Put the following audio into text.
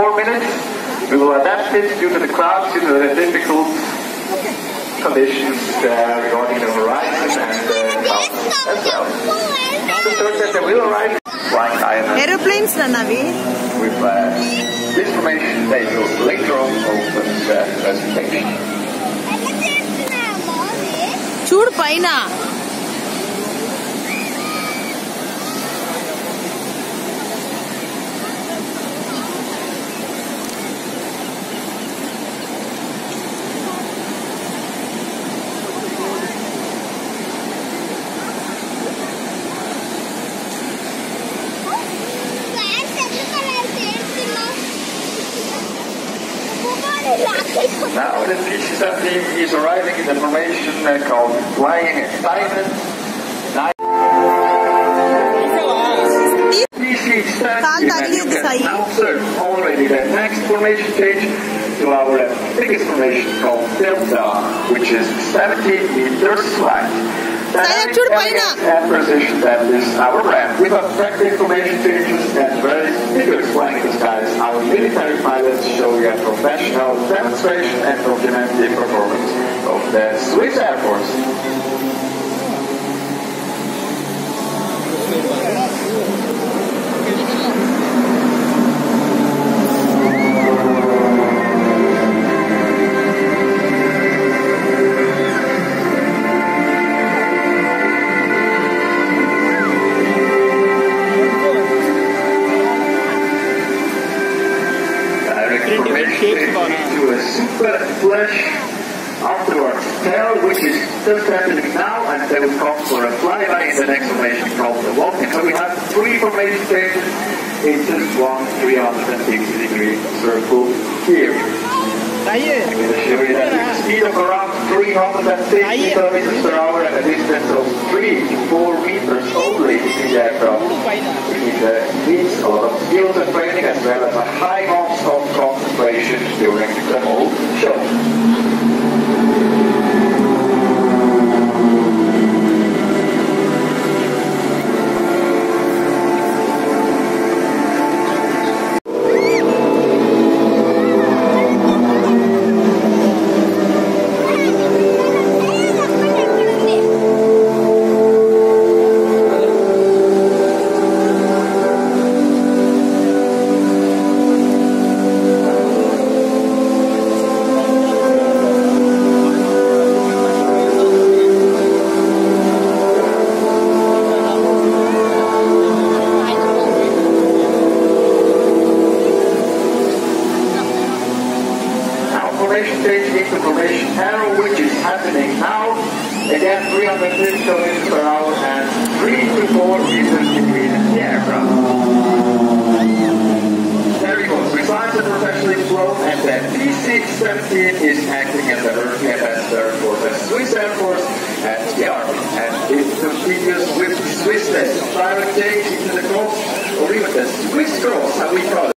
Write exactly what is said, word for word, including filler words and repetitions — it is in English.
more minutes. We will adapt it due to the clouds, due to the difficult conditions uh, regarding the horizon and the clouds as well. The third set that will arrive flying high enough. Aeroplanes, Nanavi. With uh, this formation, they will later on open the presentation. Chood paina. Now the T C seventeen is arriving in the formation uh, called flying tyne. T C seventeen now serves already the next formation change to our biggest formation called delta, which is seventeen meters wide. Dynamic elegance and precision, that is our brand. With attractive formation changes and very vigorous flying in the skies, our military pilots show you a professional demonstration and document the performance of the Swiss Air Force. To a super flash afterwards tail, which is just happening now, and they will come for a flyby in the next formation called the walking. So we have three formation changes in just one three hundred sixty degree circle here. I'm going to show you that with a speed of around three hundred fifty kilometers per hour and a distance of three to four meters only in the aircraft. It needs a lot of skills and training as well as a high amount of concentration during the whole show. Formation change into formation arrow, which is happening now. Again, three hundred fifty kilometers per hour and three to four meters between the aircraft. There we go. Besides the professionally flown, and the T C seventeen is acting as the Earthly ambassador for the Swiss Air Force and the Army. And it continues with Swissness, direct change into the cross, or even the Swiss cross, how we call it.